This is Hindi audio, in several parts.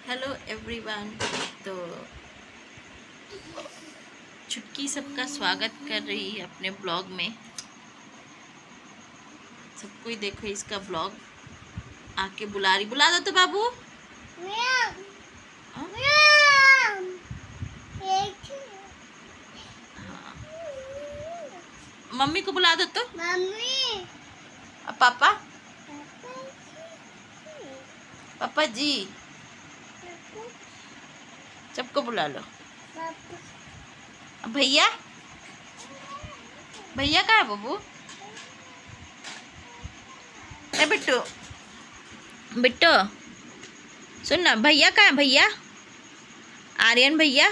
Hello everyone. तो छुटकी सबका स्वागत कर रही है अपने ब्लॉग में। सबको ही देखो इसका ब्लॉग आके बुला रही। बुला दो तो बाबू। हाँ? मम्मी को बुला दो तो। मम्मी। पापा पापा जी सबको बुला लो। भैया भैया कहाँ है बाबू? ए बिट्टू बिट्टू सुन ना, भैया कहाँ है? भैया आर्यन भैया,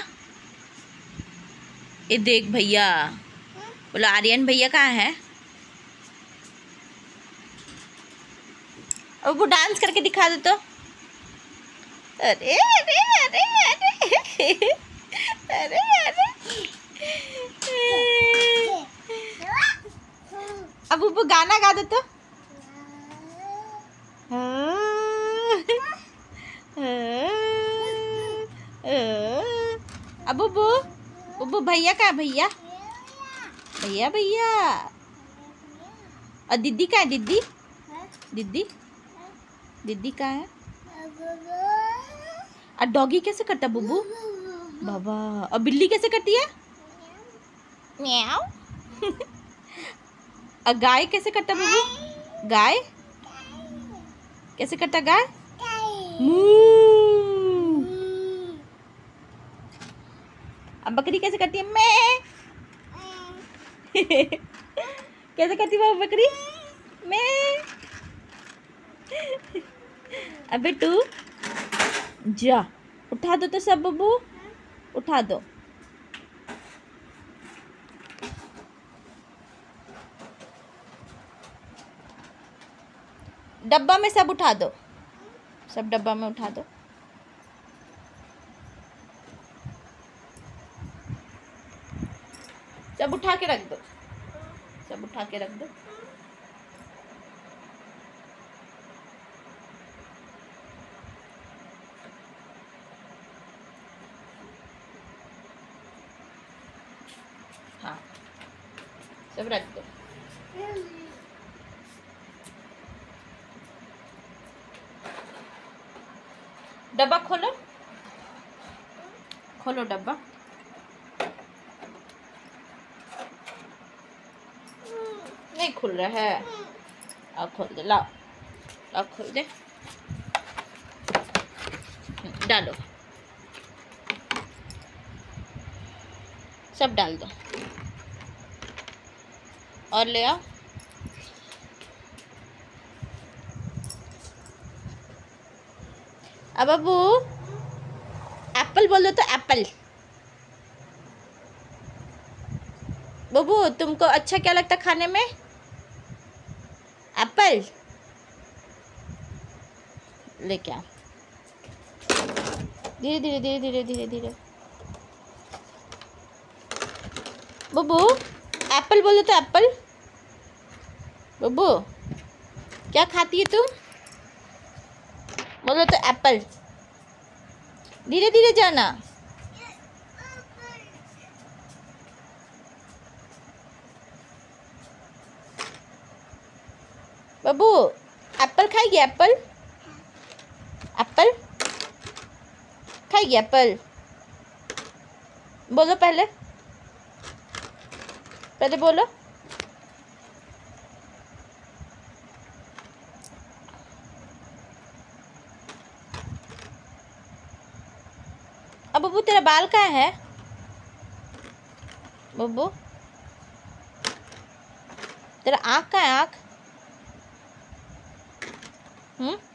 ये देख भैया। बोलो आर्यन भैया कहाँ है? अब वो डांस करके दिखा दो तो। अरे अरे अरे अरे अरे अरे अब वो गाना गा दो तो। अब बुबू भैया का भैया भैया भैया। और दीदी का है? दीदी दीदी दीदी का है? और डॉगी कैसे करता बुबू? बाबा। और बिल्ली कैसे करती है? म्याऊ। और गाय कैसे करता बुबू? गाय कैसे करता? गाय मू। अब बकरी कैसे करती है? मैं। कैसे करती है बकरी? मैं। अबे तू जा, उठा दो तो सब बब्बू, उठा दो। डब्बा में सब उठा दो, सब डब्बा में उठा दो। सब उठा के रख दो, सब उठा के रख दो। हाँ सब रख दो। डब्बा खोलो, खोलो डब्बा। नहीं खुल रहा है। अब खोल दे, लाओ अब खोल दे। डालो, सब डाल दो और ले आओ। अब बाबू एप्पल बोल दो तो। एप्पल। बाबू तुमको अच्छा क्या लगता खाने में? एप्पल लेके आओ। धीरे धीरे धीरे धीरे धीरे धीरे। बाबू एप्पल बोलो तो। एप्पल। बाबू क्या खाती है तुम? बोलो तो एप्पल। धीरे धीरे जाना। बाबू एप्पल खाएगी? एप्पल एप्पल खाएगी? एप्पल बोलो पहले, पहले बोलो। अब बब्बू तेरा बाल कहाँ है? बब्बू तेरा आँख कहाँ है? आँख